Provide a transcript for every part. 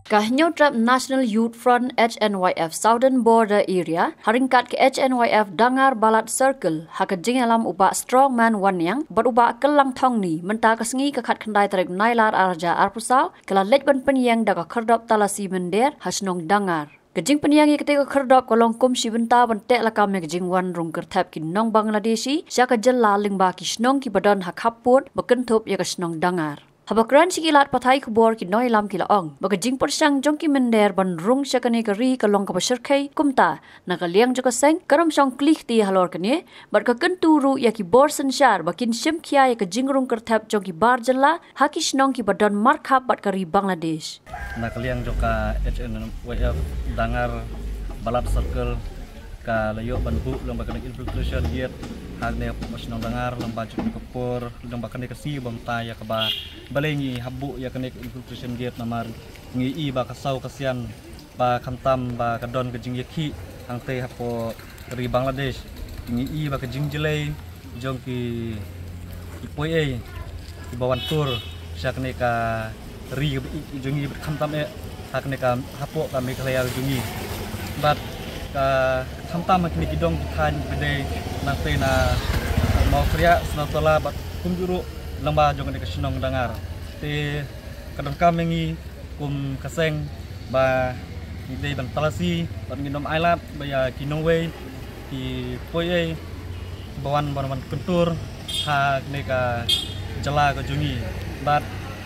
Kahnyotrap National Youth Front HNYF Southern Border Area haringkat ke HNYF Dangar Balat Circle hakajing alam uba strongman wanyang beruba kelang thong ni menta kesengi kekat kendai tarik nailar arja arpusau kala lejban penyang daga kerdop talasi mender hasnong dangar. Kejing penyang ketika kerdop kolong kum sibenta bentek lakam kejing wan rung kertap ki nong Bangladeshi syaka jela lingba ki snong ki badan hakaput bekentup ya kesnong dangar. Habakran sikilat patai kubor ki noi lam kila ong bagajing persang jongki mender ban rung syakane kari kalong ka pasirkai kumta nakaliang joka seng karam song klik ti halor kane bat ka kenturu ya ki bor sensyar bakin sim kia ya ka jingrung kertap jongki bar jela haki snong ki badan markap bat kari Bangladesh nakaliang joka HNYF Dangar Balat Circle ka layo banbu lomba kana infiltration yet hagne masnong dangar lomba cukup kepur lomba kana kasi bamta ya kaba balengi habu ya kana infiltration gate namar ngi ba kasau kasian ba khantam ba kadon kejing yaki angte hapo ri Bangladesh ngi ba kejing jelai jongki ipoi e bawan tur syakne ka ri jongi khantam e hakne ka hapo kami kaya jongi bat ka khantam kini kidong than bede nangte na mau kriya snatola bat kumjuru lamba jong ni kasinong dangar te kadang kamengi kum kaseng ba ide ban talasi ban nginom ailat baya kinongwe ki poye bawan bawan kentur ha ne ka jala ka jungi bat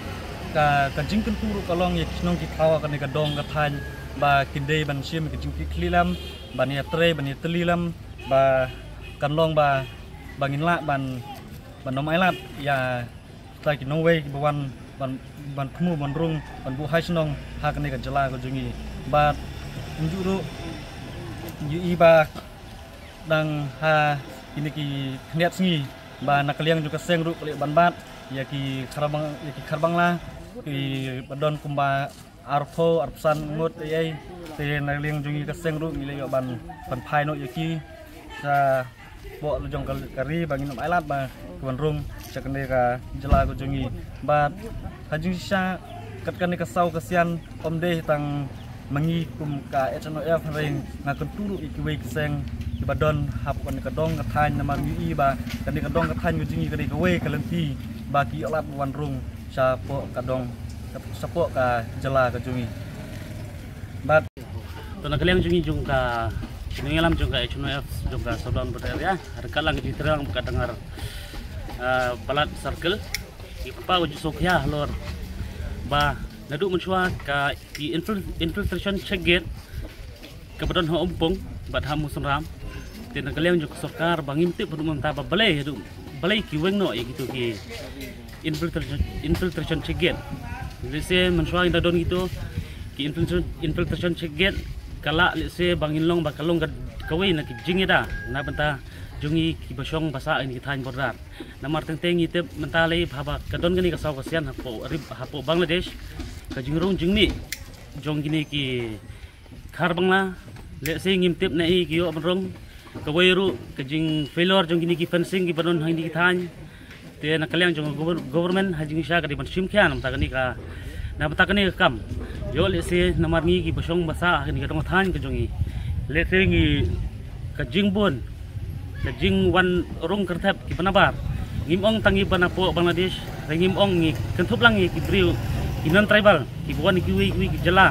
ka jing kentur kalong ye kinong ki tawa ka ne ka dong ka than ba kinde ban sim ki jing ki klilam ban ya tre ban ya telilam ba kanlong ba bangin la ban nom ailat ya ta ki nongwe bawan ban khmu ban rung ban bu haisnong ha ka ne ka jala ka jungi ba njuru yu ba dang ha ini ki khniat sngi ba nakaliang juga seng ru kali ban bat ya ki kharbang la ki badon kumba arpho arpsan ngot ai te nakaliang jungi ka seng ru ngile yo ban phai no yaki sa bo jong kari bangin ailat ba ban rung sakne ka jela ko jungi ba hajing sha katkan ka sau kasian omde tang mangi kum ka HNYF ring ngakon turu ikiwe kiseng di badon hap kan ka dong ka than na mami ba kan ka dong ka than jungi ka we ka lenti ba ki alat wan rung sa po ka dong sa po ka jela ka jungi ba to nakaliang jungi jung ka mengalam juga HNYF juga Southern Border ya rekalang di terang buka dengar Balat Circle ipa uji sokya lor ba nadu mencuat ka infiltration check gate kebetulan ho umpung bat hamu senram tin nakaliang juga sokar bangimti perumam ta balai hadu balai ki wengno ya gitu ki infiltration check gate lese mencuat dadon gitu ki infiltration check gate kala lese bangin long bakalong kawai na ki jingida na banta jungi ki basong basa ini than border namar teng ite mentale bhaba kadon gani ka saw kasian hapo Bangladesh ka jingrong jingni jong gini ki kharbangla le se ngimtip na i ki yo banrong kawai ru ka jing failure jong gini ki fencing ki banon hindi ki than te na kalyang jong government hajing sha ka di ban sim kyan ta gani ka na bata kani kam yo le se namar ngi ki basong basa gani ka dong than ka jongi le se ngi ka jingbon ka jing wan rong kertap ki panabar ngimong tangi panapo Bangladesh ngimong ngi kentup lang ngi ki driu inan tribal ki buan ki wi ki jela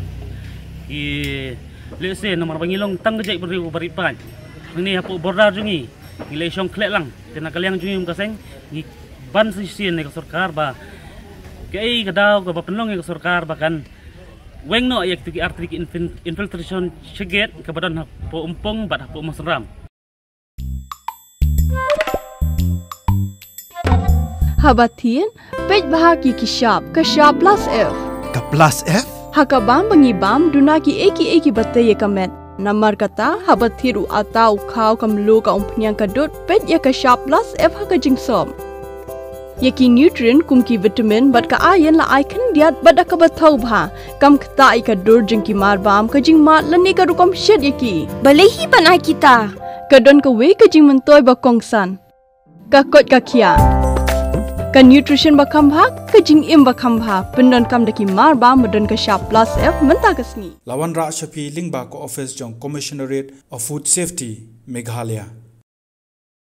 ki lese nomor bangilong tang gejai beriu baripan ini hapo border jungi ngile song klek lang tena kaliang jungi kaseng ngi ban sisien ne sarkar ba kei kadaw ka penlong ke sarkar bahkan wengno yak ki artrik infiltration cheget ka badan hapo umpong bat hapo masram Habatin, pej bahagi kishap, kashap plus F. Ka plus F? Hakabam bangibam duna ki eki batte ye kamet. Namar kata habathiru atau khau kamlu ka umpnyang kadut pej ya kashap plus F haka jingsom. Yaki nutrient kum ki vitamin bat ka ayan la icon diat bat ka bathau bha kam kta i ka dur jingki mar bam ka jing mat lani ka rukom shed yaki. Balehi panai kita. Kadon ka we ka jing mentoy ba kongsan. Ka kot ka kia. Ka nutrition bakam bha ka jing im bakam bha pendon kam daki mar ba modon ka sharp plus F menta kasni. Lawan Ra Shafi lingba ko office jong Commissionerate of Food Safety Meghalaya.